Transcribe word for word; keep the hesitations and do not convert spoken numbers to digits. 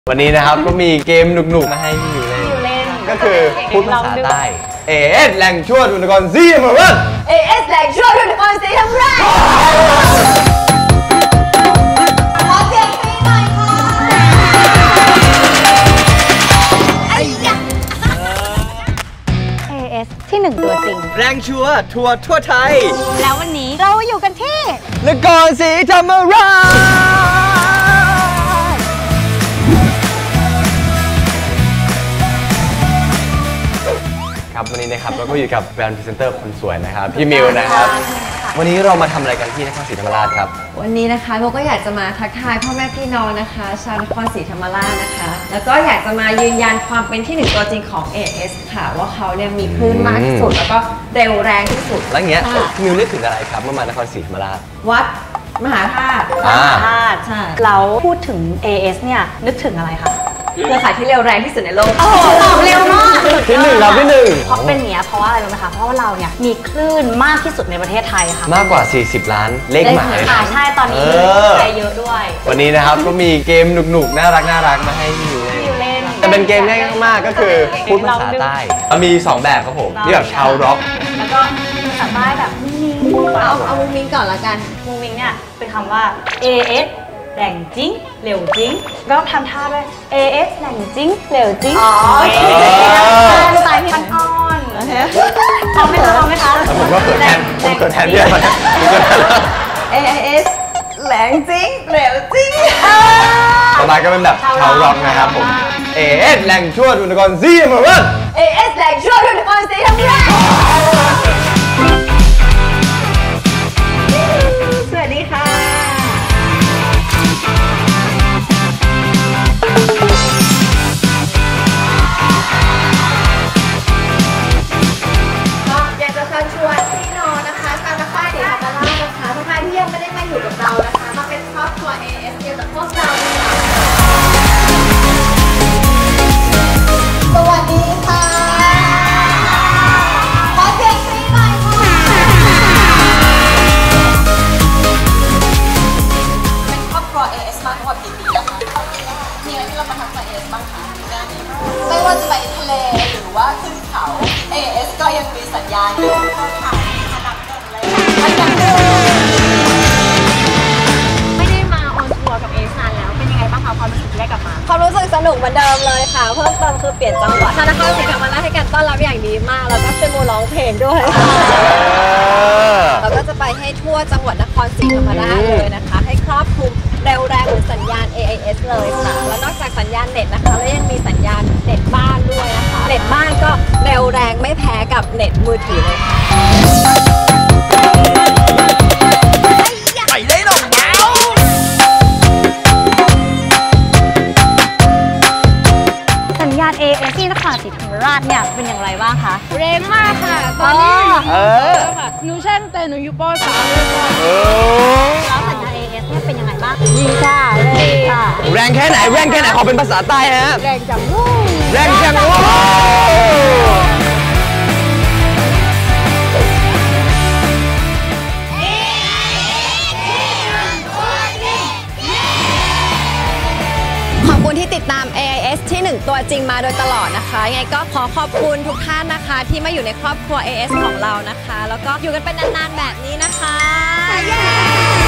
วันนี้นะครับก็มีเกมหนุกๆมาให้พี่มิวเล่นก็คือพูดภาษาใต้ เอ เอส แหล่งชั่วทุนกรซีธรรมราชเอ เอส แหล่งชั่วทุนกรซีธรรมราชขอเสียงปรี๊ดหน่อยค่ะไอ้ยะเอ เอส ที่หนึ่งตัวจริงแรงชัวทัวร์ทั่วไทยแล้ววันนี้เราอยู่กันที่นครศรีธรรมราชครับวันนี้นะครับเราก็อยู่กับแบรนด์พรีเซนเตอร์คนสวยนะครับพี่มิวนะครับวันนี้เรามาทำอะไรกันที่นครศรีธรรมราชครับวันนี้นะคะเราก็อยากจะมาทักทายพ่อแม่พี่น้องนะคะชาวนครศรีธรรมราชนะคะแล้วก็อยากจะมายืนยันความเป็นที่หนึ่งตัวจริงของ เอ เอส ค่ะว่าเขาเนี่ยมีคลื่นมากที่สุดแล้วก็เร็วแรงที่สุดแล้วอย่างเงี้ยพี่มิวนึกถึงอะไรครับเมื่อมานครศรีธรรมราชวัดมหาธาตุมหาธาตุใช่เราพูดถึง เอ เอส เนี่ยนึกถึงอะไรคะเครือข่ายที่เร็วแรงที่สุดในโลกโอ้โหตอบเร็วมากที่หนึ่งเราที่หนึ่งเพราะเป็นอย่างเงี้ยเพราะว่าอะไรรู้ไหมคะเพราะว่าเราเนี่ยมีคลื่นมากที่สุดในประเทศไทยค่ะมากกว่าสี่สิบล้านเลขหมายใช่ตอนนี้ใจเยอะด้วยวันนี้นะครับก็มีเกมหนุกๆน่ารักน่ารักมาให้พี่มิวเล่นแต่เป็นเกมง่ายมากก็คือพูดภาษาใต้มีสองแบบครับผมที่แบบชาวร็อกแล้วก็ภาษาใต้แบบมุ้งมิ้งเอาเอามุ้งมิ้งก่อนละกันมุ้งมิ้งเนี่ยเป็นคำว่า เอ เอส แหล่งจริงเร็วจริงก็ทำท่าด้วย เอ เอส แหล่งจริงเร็วจริงอ๋อสไตล์พี่มันอ่อนพร้อมไหมคะพร้อมไหมคะผมก็เกิดแทนผมเกิดแทนพี่อะไรเอ เอส แหล่งจริงเร็วจริงต่อไปก็เป็นแบบชาวร็อกนะครับผม เอ เอส แหล่งชั่วทุนกรซีธรรมราชเอ เอส แหล่งชั่วทุนกรซีธรรมราชสวัสดีค่ะอยากจะเชิญชวนพี่น้องนะคะชาวนครศรีธรรมราชนะคะทุกท่านที่ยังไม่ได้มาอยู่กับเรานะคะมาเป็นครอบครัว เอ เอส เกี่ยวกับพวกเราสวัสดีค่ะขอเสียงปรี๊ดหน่อยค่ะเป็นครอบครัว เอ เอส มาทั้งหมดกี่ปีแล้วคะมีอะไรที่เราประทับใจ เอ เอส บ้างคะไม่ว่าจะไปทะเลหรือว่าขึ้นเขา เอ เอส ก็ยังมีสัญญาณอยู่เขาขายอันดับหนึ่งเลยอันดับหนึ่งไม่ได้มาออนทัวร์กับ เอ เอส นานแล้วเป็นยังไงบ้างคะความรู้สึกที่ได้กลับมาความรู้สึกสนุกเหมือนเดิมเลยค่ะเพิ่มเติมคือเปลี่ยนจังหวัดธนาคารศรีธรรมราชให้การต้อนรับอย่างดีมากแล้วก็ช่วยโมร้องเพลงด้วยแล้วก็จะไปให้ทั่วจังหวัดนครศรีธรรมราชเลยนะคะให้ครอบคลุมเร็วแรงเหมือนสัญญาณ เอ เอส เลยค่ะแล้วนอกจากสัญญาณเน็ตนะคะแล้วยังมีสัญญาณเน็ตบ้านด้วยนะคะเน็ตบ้านก็เร็วแรงไม่แพ้กับเน็ตมือถือเลยค่ะไปเลยน้องเมาสัญญาณ เอ เอส ที่นครศรีธรรมราชเนี่ยเป็นอย่างไรบ้างคะเร็วมากค่ะตอนนี้เออค่ะหนูใช่ตั้งแต่หนูอยู่ป .สาม เลยค่ะแล้วสัญญาณ เอ เอส เนี่ยเป็นยังไงบ้างดีค่ะเลยค่ะแรงแค่ไหนแรงแค่ไหนขอเป็นภาษาใต้ฮะแรงจังวู้แรงจังวู้ขอบคุณที่ติดตาม เอ ไอ เอส ที่หนึ่งตัวจริงมาโดยตลอดนะคะยังไงก็ขอขอบคุณทุกท่านนะคะที่มาอยู่ในครอบครัว เอ เอส ของเรานะคะแล้วก็อยู่กันเป็นนานๆแบบนี้นะคะ